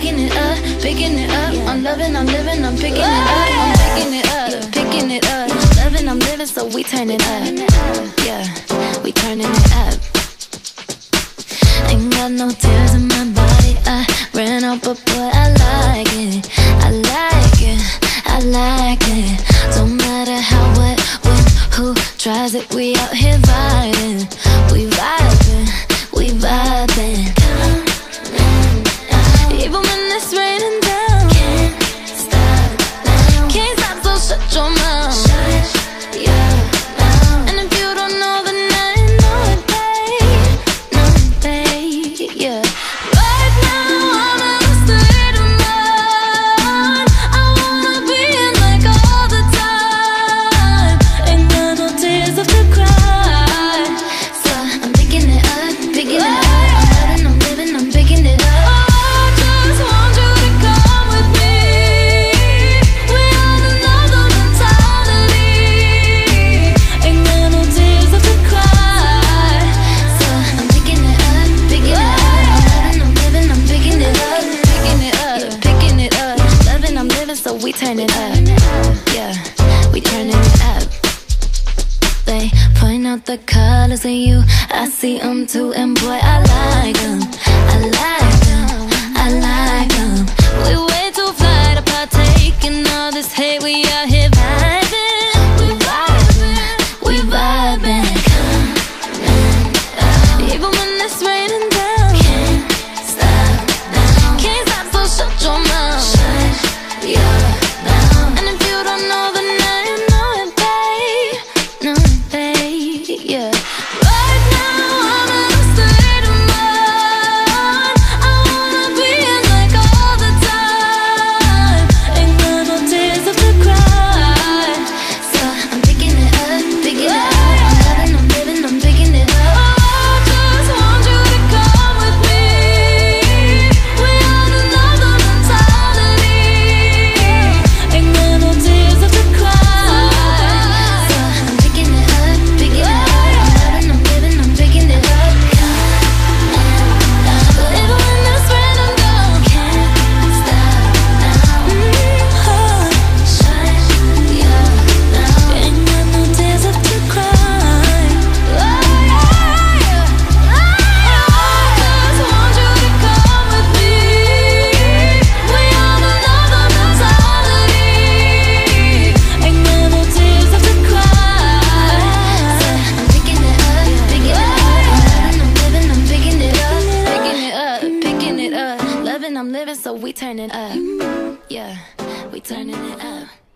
picking it up, picking it up. I'm loving, I'm living, I'm picking it up. I'm picking it up, picking it up. I'm loving, I'm living, so we turn it up. Yeah, we turning it up. Ain't got no tears in my body. I ran out, but boy, I like it. I like it, I like it. Don't matter how, what, when, who tries it. We out here vibing, we vibing, we vibing. Even when it's raining down, can't stop now. Can't stop, so shut your mouth. Shut your mouth. And if you don't know, then I know it, babe. Know it, babe, yeah. Right now I'm in a state of mind. I wanna be in like all the time. Ain't got no tears left to cry. So I'm picking it up, picking it up. I'm loving, I'm living, I'm picking it up. So we turn it up, yeah, we turning it up. They point out the colors in you, I see them too, and boy, I like them, I like them, I like them. We way too fly to partake in all this hate, we out here vibing, we vibing, we vibing. Even when it's raining down, can't stop now. Can't stop, so shut your mouth. Yeah. And if you don't know, then I know it, babe. Know it, babe, yeah. Right now I'm in a state of mind. I wanna be in like all the time. Ain't got no tears left to cry. So I'm picking it up, picking it up. I'm loving, I'm living, I'm picking it up. I just want you to come with me. We on another mentality. Ain't got no tears left to cry. So I'm picking it up, picking it up. I'm loving, I'm living, I'm picking it up. Even when it's rain, I'm gone. Can't stop now. Shut your mouth. Ain't got no tears left to cry. I just want you to come with me. We on another mentality. Ain't got no tears left to cry. So I'm picking it up, picking it up. I'm living, I'm picking it up, picking it up, picking it up. Loving, I'm living, so we turn it up. Yeah, we turning it up.